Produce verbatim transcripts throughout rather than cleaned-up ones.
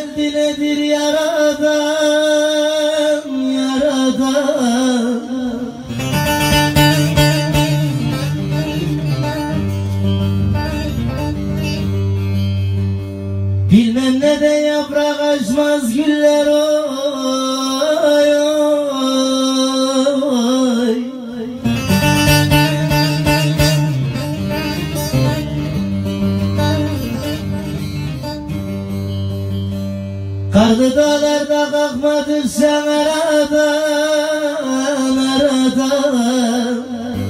geldi nedir yaradan, yaradan. Bilmem ne de yaprak açmaz güller oy oy. Karlı dağlarda kalkmadı sen aradan, aradan.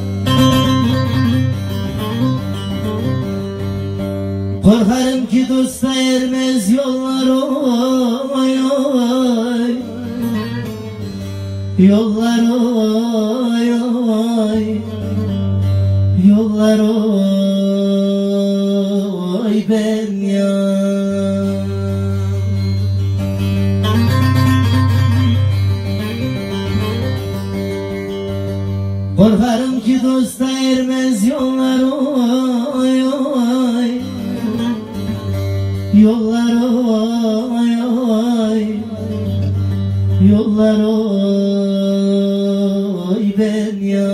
Korkarım ki dosta ermez yollar oy oy. Yollar oy oy. Yollar oy ben ya. Korkarım ki dosta ermez yollar oy oy. Yollar oy oy. Yollar oy ben ya.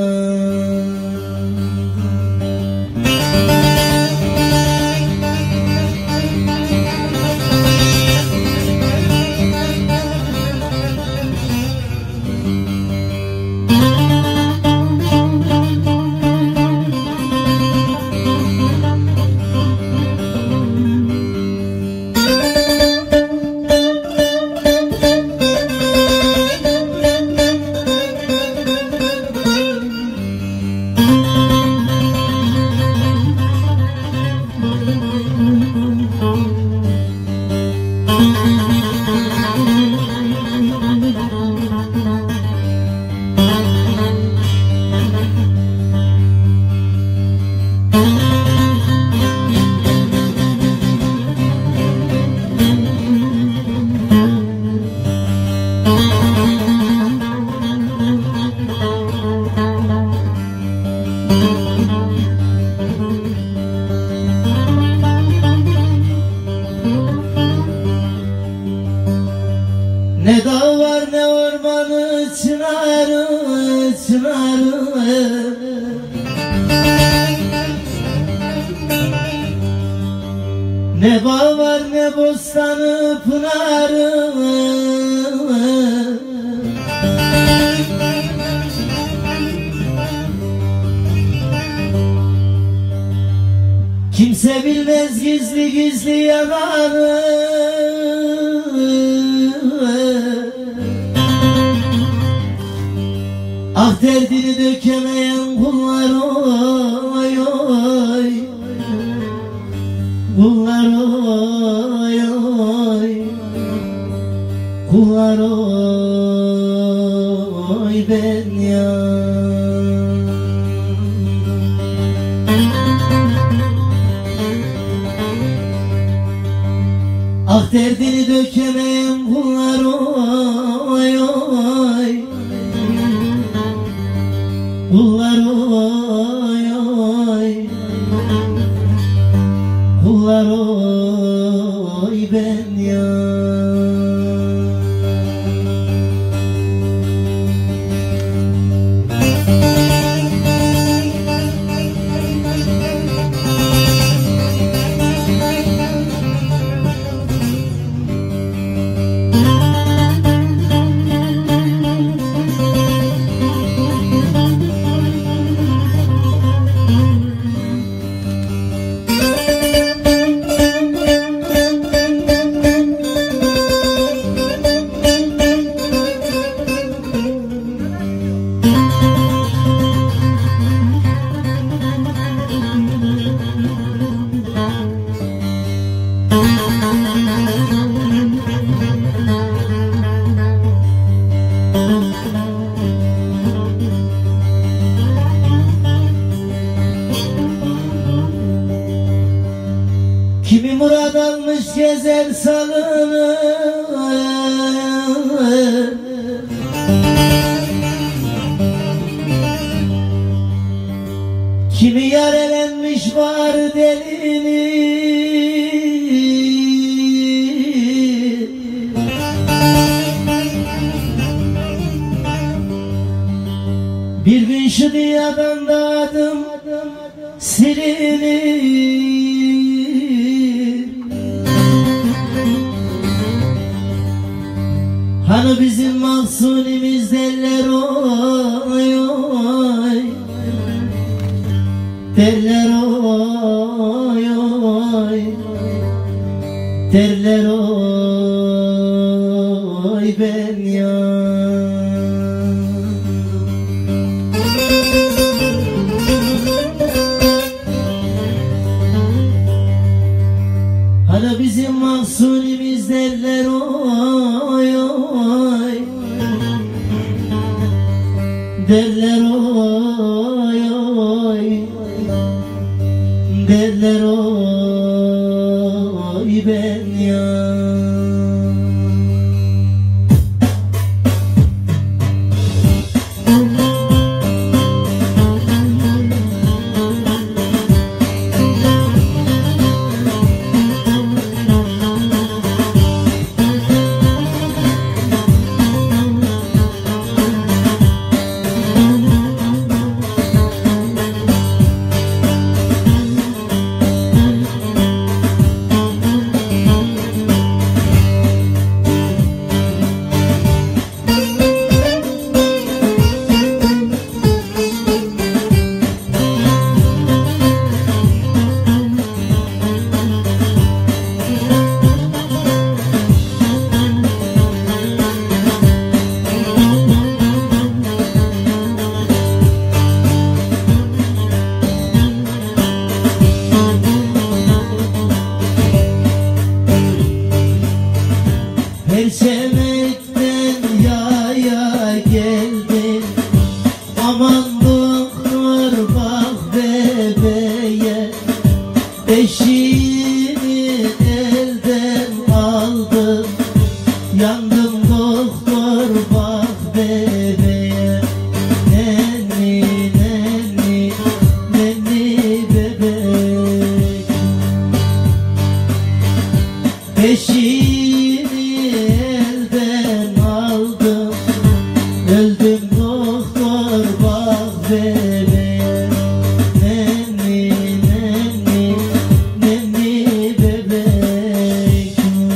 Ne dağ var ne ormanı çınarı, çınarı. Ne bağ var ne bostanı pınarı. Kimse bilmez gizli gizli yanarı. Ah derdini dökemeyen kullar oy oy. Kullar oy oy. Kullar oy ben ya. Ah derdini dökemeyen kullar oy oy. Kullar oy oy. Kullar oy ben ya. Kimi murad almış gezer salını. Kimi yarelenmiş var delini. Bir gün şu dünyadan da adım silinir. Hani bizim mahzunimiz derler oy oy, derler oy oy, derler oy ben yandım. Hani bizim mahzunimiz derler oy oy, derler oy oy, derler oy ben yandım. Perçemekten yaya geldim, aman doktor bak bebeğe. Eşiğini elden aldım, yandım doktor bak bebeğe. Nenni nenni nenni bebek, eşiğini elden aldım, öldüm doktor bak bebeğe. Nenni nenni nenni bebek.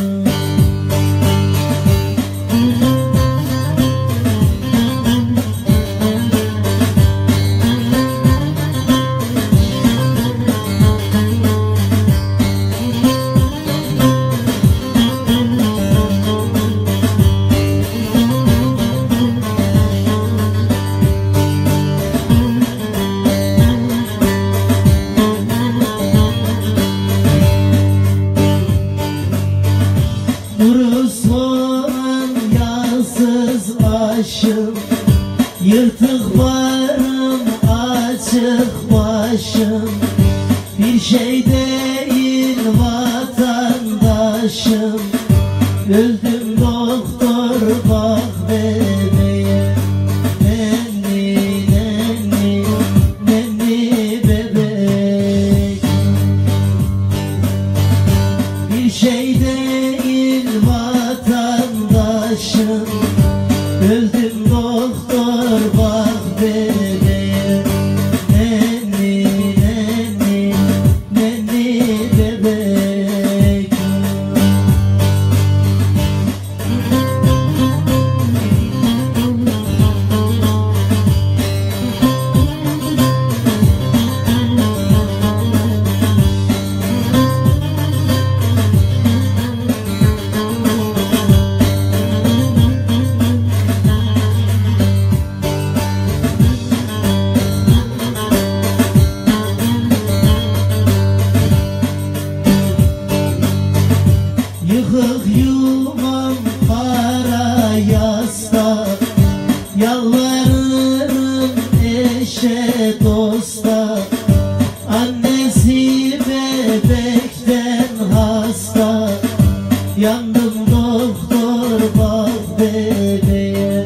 Kuru soğan yağsız aşım, yırtık varım açık başım. Bir şey değil vatandaşım, öldüm doktor bak bebeğe. Nenni nenni nenni bebek, bir şey değil vatandaşım, öldüm doktor bak bebeğe. Nenni nenni nenni bebek. Yıkık yuvam para yasta, yalvarırım eşe dosta. Annesi bebekten hasta, yandım doktor bak bebeğe.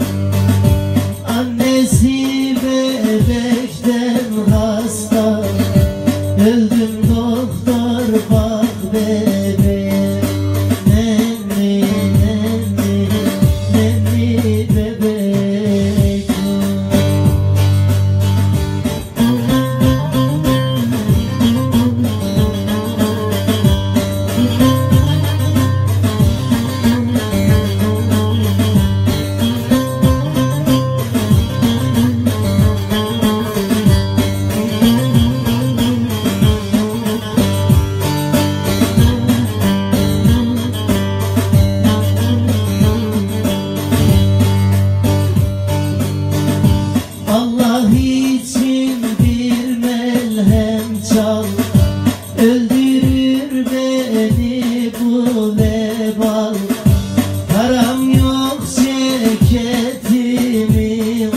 Annesi bebekten hasta, öldüm doktor bak bebeğe. Nenni nenni nenni bebek.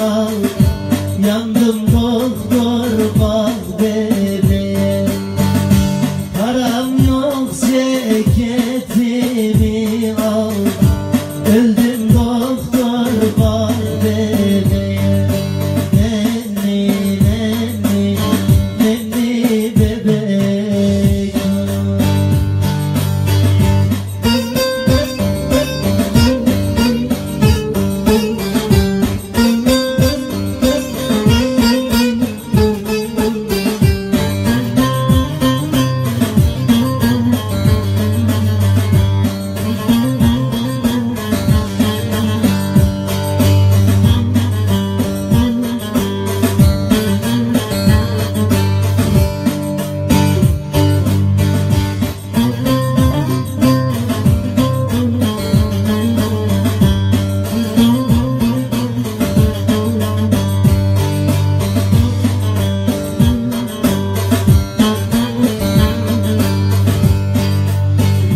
al. Yandım doktor bak bebeğe. Param yok ceketimi al. Öldüm doktor bak bebeğe. Nenni nenni nenni bebek.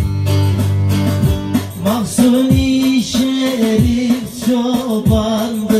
Mahsuni Şerif Çoban